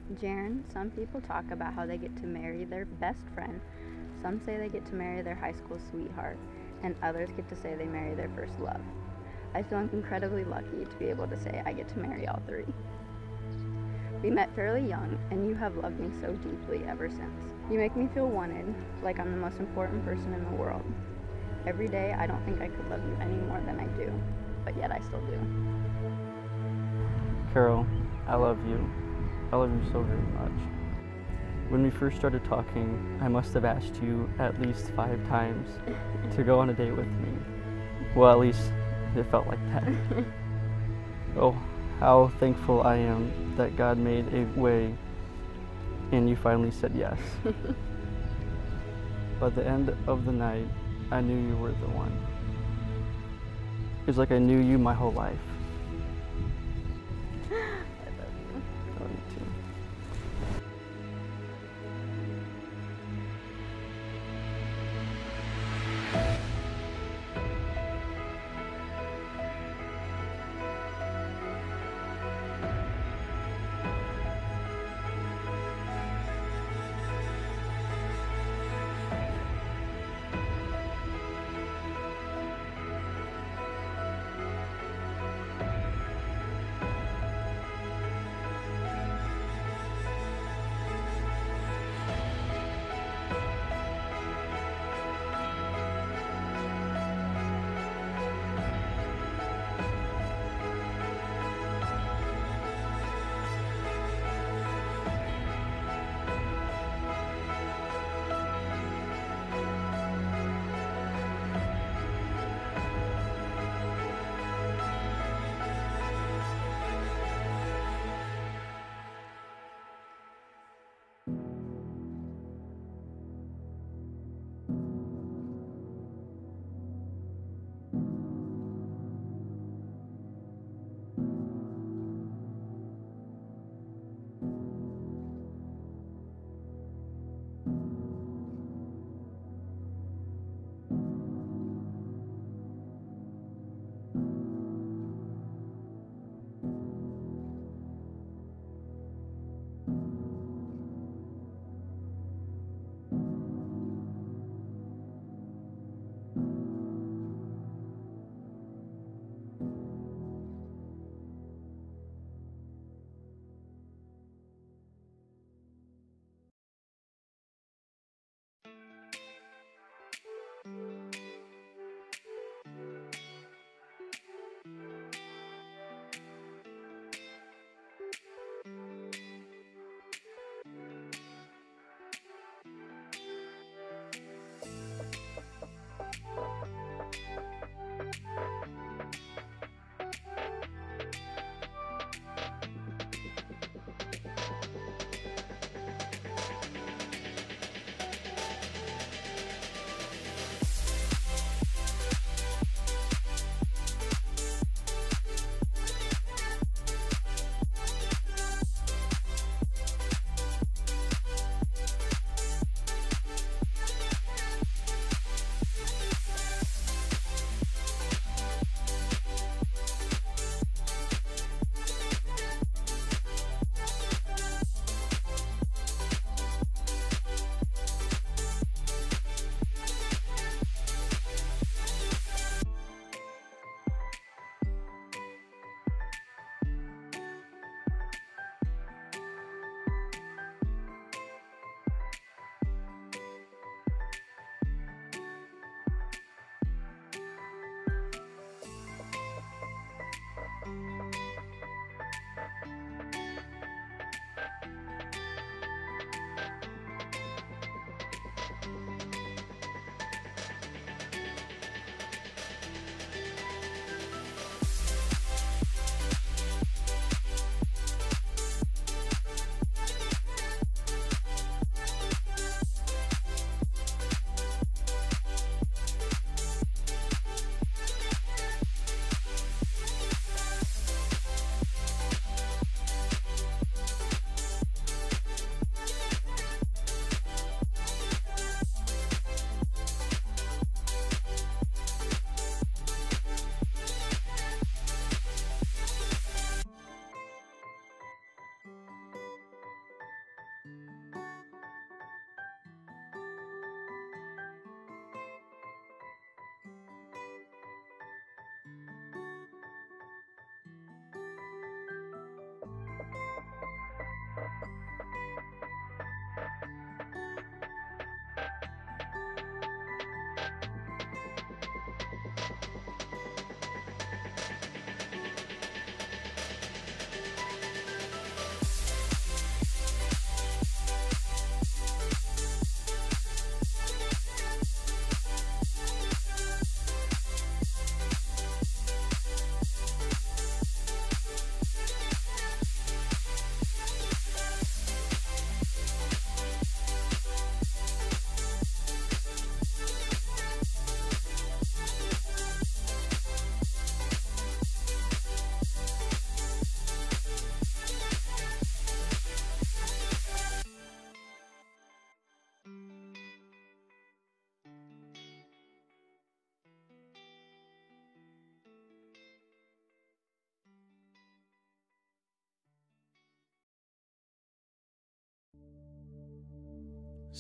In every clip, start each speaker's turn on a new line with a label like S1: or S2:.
S1: Jaren, some people talk about how they get to marry their best friend, some say they get to marry their high school sweetheart, and others get to say they marry their first love. I feel incredibly lucky to be able to say I get to marry all three. We met fairly young, and you have loved me so deeply ever since. You make me feel wanted, like I'm the most important person in the world. Every day, I don't think I could love you any more than I do, but yet I still do.
S2: Carol, I love you. I love you so very much. When we first started talking, I must have asked you at least 5 times to go on a date with me. Well, at least it felt like that. Oh, how thankful I am that God made a way and you finally said yes. By the end of the night, I knew you were the one. It's like I knew you my whole life.
S1: I love you.
S2: I love you too.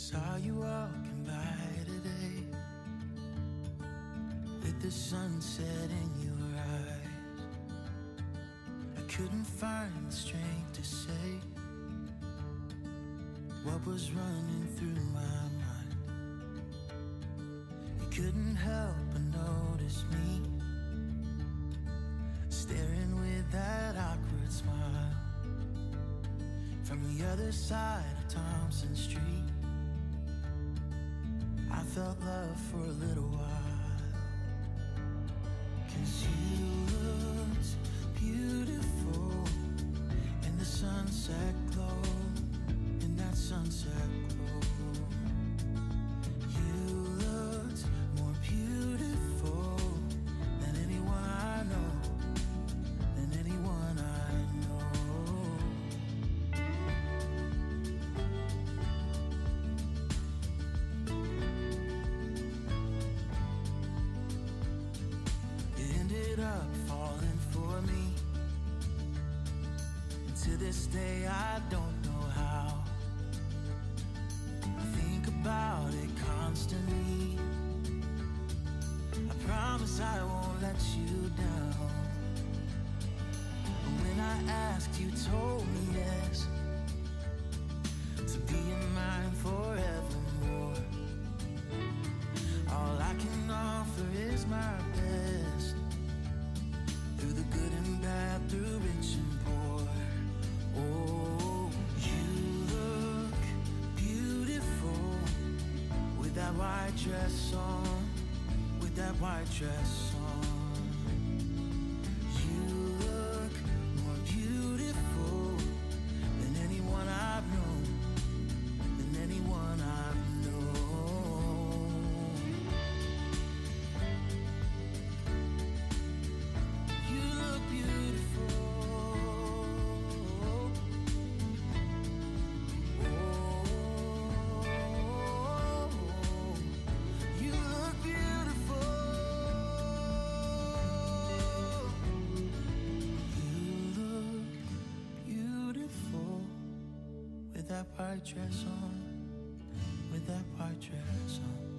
S3: Saw you walking by today, with the sunset in your eyes. I couldn't find the strength to say what was running through my mind. You couldn't help but notice me, staring with that awkward smile from the other side of Thompson Street. I felt love for a little while, 'cause you looked beautiful in the sunset glow, in that sunset glow. You looked more beautiful than anyone I know, than anyone I know. Up falling for me, and to this day I don't know how. I think about it constantly. I promise I won't let you down. But when I asked, you told me yes, to be in mine forevermore. All I can offer is my best, through the good and bad, through rich and poor. Oh, you look beautiful with that white dress on, with that white dress on. You look more beautiful than anyone I've known, than anyone I've known. With that white dress on, with that white dress on.